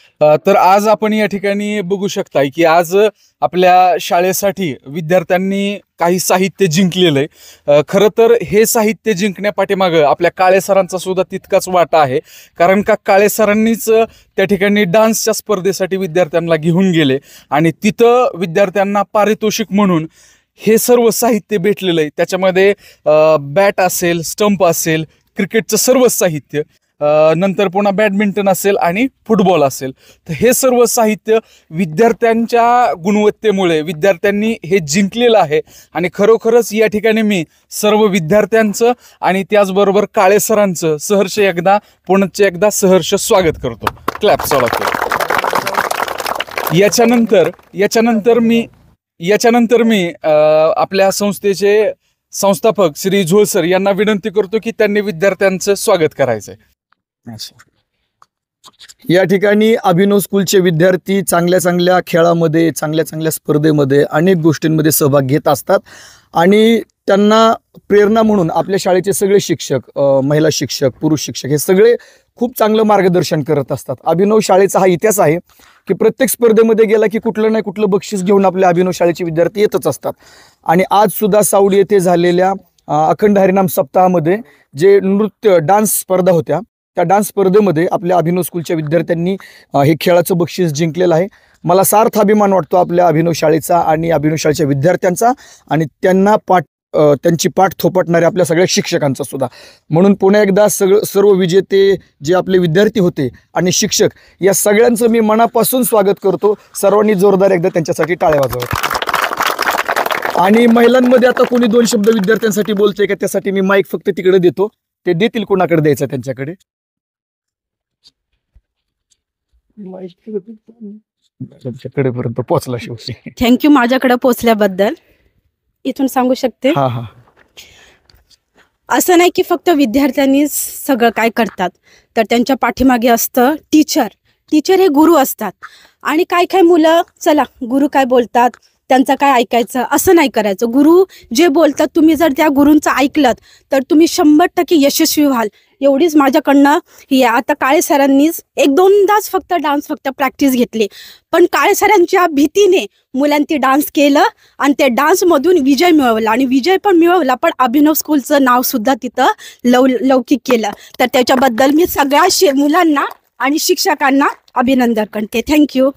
तर आज आपण या ठिकाणी बघू शकताय की आज आपल्या शाळेसाठी विद्यार्थ्यांनी काही साहित्य जिंकलेलं आहे। खरं तर हे साहित्य जिंकण्यापाठीमागं आपल्या काळे सरांचा सुद्धा तितकाच वाटा आहे, कारण का काळे सरांनीच त्या ठिकाणी डान्सच्या स्पर्धेसाठी विद्यार्थ्यांना घेऊन गेले आणि तिथं विद्यार्थ्यांना पारितोषिक म्हणून हे सर्व साहित्य भेटलेलं आहे। त्याच्यामध्ये बॅट असेल, स्टंप असेल, क्रिकेटचं सर्वच साहित्य, नंतर पुन्हा बॅडमिंटन असेल आणि फुटबॉल असेल। तर हे सर्व साहित्य विद्यार्थ्यांच्या गुणवत्तेमुळे विद्यार्थ्यांनी हे जिंकलेलं आहे आणि खरोखरच या ठिकाणी मी सर्व विद्यार्थ्यांचं आणि त्याचबरोबर काळे सरांचं सहर्ष एकदा पुनश्च एकदा सहर्ष स्वागत करतो। क्लॅप चालू करू। याच्यानंतर मी आपल्या संस्थेचे संस्थापक श्री झोळ सर यांना विनंती करतो की त्यांनी विद्यार्थ्यांचं स्वागत करायचंय। या ठिकाणी अभिनव स्कूलचे विद्यार्थी चांगल्या चांगल्या खेळामध्ये, चांगल्या चांगल्या स्पर्धेमध्ये, अनेक गोष्टींमध्ये सहभाग घेत असतात आणि त्यांना प्रेरणा म्हणून आपल्या शाळेचे सगळे शिक्षक, महिला शिक्षक, पुरुष शिक्षक हे सगळे खूप चांगलं मार्गदर्शन करत असतात। अभिनव शाळेचा हा इतिहास आहे की प्रत्येक स्पर्धेमध्ये गेला की कुठलं नाही कुठलं बक्षीस घेऊन आपल्या अभिनव शाळेचे विद्यार्थी येतच असतात। आणि आज सुद्धा सावडी येथे झालेल्या अखंड हरिनाम सप्ताहामध्ये जे नृत्य डान्स स्पर्धा होत्या, त्या डान्स स्पर्धेमध्ये आपल्या अभिनव स्कूलच्या विद्यार्थ्यांनी हे खेळाचं बक्षीस जिंकलेलं आहे। मला सार्थ अभिमान वाटतो आपल्या अभिनव शाळेचा आणि अभिनव शाळेच्या विद्यार्थ्यांचा आणि त्यांची पाठ थोपटणारे आपल्या सगळ्या शिक्षकांचा सुद्धा। म्हणून पुन्हा एकदा सर्व विजेते जे आपले विद्यार्थी होते आणि शिक्षक या सगळ्यांचं मी मनापासून स्वागत करतो। सर्वांनी जोरदार एकदा त्यांच्यासाठी टाळ्या वाजवा। आणि महिलांमध्ये आता कोणी दोन शब्द विद्यार्थ्यांसाठी बोलतोय का? त्यासाठी मी माईक फक्त तिकडे देतो, ते देतील कोणाकडे द्यायचं त्यांच्याकडे। पर्यंत पोहोचला शेवटी। थँक्यू माझ्याकडे पोहोचल्याबद्दल। इथून सांगू शकते असं नाही की फक्त विद्यार्थ्यांनीच सगळं काय करतात, तर त्यांच्या पाठीमागे असतं टीचर हे गुरु असतात। आणि काय मुलं चला गुरु काय बोलतात त्यांचं काय ऐकायचं असं नाही करायचं। गुरु जे बोलतात तुम्ही जर त्या गुरूंचं ऐकलं तर तुम्ही 100% यशस्वी व्हाल, एवढीच माझ्याकडनं ही। आता काळे सरांनीच एक दोनदाच फक्त डान्स प्रॅक्टिस घेतली, पण काळे सरांच्या भीतीने मुलांनी डान्स केलं आणि त्या डान्समधून विजय मिळवला आणि विजय पण मिळवला, पण अभिनव स्कूलचं नाव सुद्धा तिथं लौकिक केलं। तर त्याच्याबद्दल मी सगळ्या मुलांना आणि शिक्षकांना अभिनंदन करते। थँक्यू।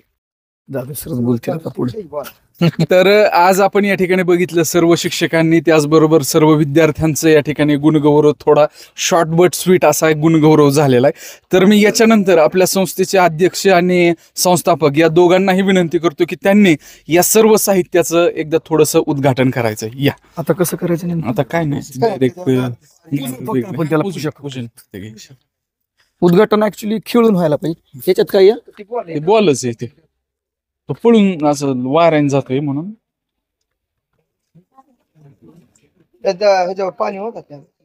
तर आज आपण या ठिकाणी बघितलं सर्व शिक्षकांनी त्याचबरोबर सर्व विद्यार्थ्यांचं या ठिकाणी गुणगौरव, थोडा शॉर्ट बट स्वीट असा एक गुणगौरव झालेला आहे। तर मी याच्यानंतर आपल्या संस्थेचे अध्यक्ष आणि संस्थापक या दोघांनाही विनंती करतो की त्यांनी या सर्व साहित्याचं एकदा थोडंसं उद्घाटन करायचं। या आता कसं करायचं? आता काय नाही, उद्घाटन ऍक्च्युली खेळून व्हायला पाहिजे। त्याच्यात काय बॉलच आहे, तो पळून असं वाऱ्याने जातोय म्हणून पाणी होत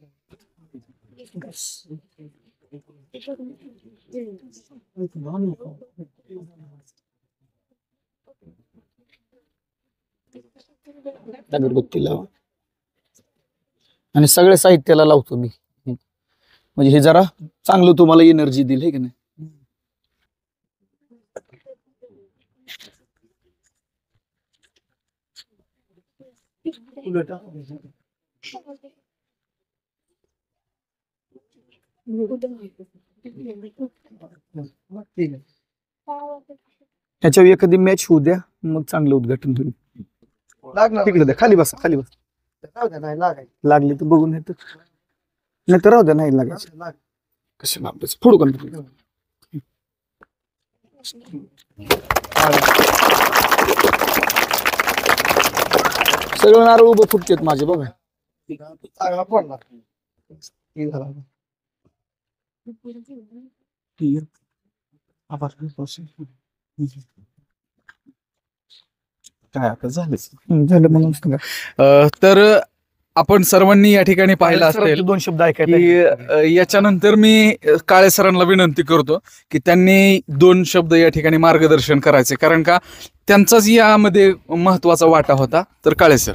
अगरबत्ती लावा आणि सगळ्या साहित्याला लावतो मी, म्हणजे हे जरा चांगलं तुम्हाला एनर्जी दिली आहे की नाही। ह्याच्यावर एखादी मॅच होऊ द्या, मग चांगलं उद्घाटन होईल। तिकडे द्या, खाली बस लागले तर बघून येत, नाही तर राहू द्या, नाही लागायचं कसं लांबच फोडू का सगळं नारळ उभं फुटतेत माझे बघा। काय आता झालं म्हणून सांगा। तर आपण सर्वांनी या ठिकाणी पाहिलं असेल, दोन शब्द की याच्यानंतर मी काळे सरांना विनंती करतो की त्यांनी दोन शब्द या ठिकाणी मार्गदर्शन करायचे, कारण का त्यांचाच यामध्ये महत्वाचा वाटा होता। तर काळे सर,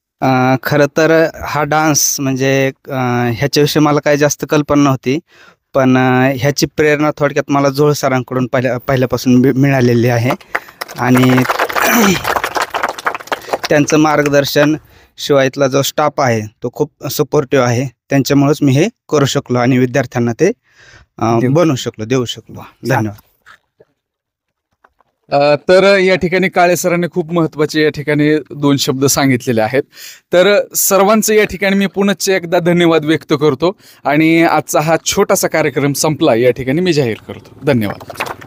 खरं तर हा डान्स म्हणजे ह्याच्याविषयी मला काही जास्त कल्पना नव्हती, पण ह्याची प्रेरणा थोडक्यात मला जोळ सरांकडून पहिल्यापासून मिळालेली आहे आणि त्यांचं मार्गदर्शन शिवाय इथला जो स्टाफ आहे तो खूप सपोर्टिव्ह आहे. त्यांच्यामुळेच मी हे करू शकलो आणि विद्यार्थ्यांना ते बनवू शकलो, देऊ शकलो. धन्यवाद. तर या ठिकाणी काळे सरांनी खूप महत्त्वाचे या ठिकाणी 2 शब्द सांगितलेले आहेत. तर सर्वांचं या ठिकाणी मी पुनश्च एकदा धन्यवाद व्यक्त करतो आणि आजचा हा छोटासा कार्यक्रम संपला या ठिकाणी मी जाहीर करतो. धन्यवाद.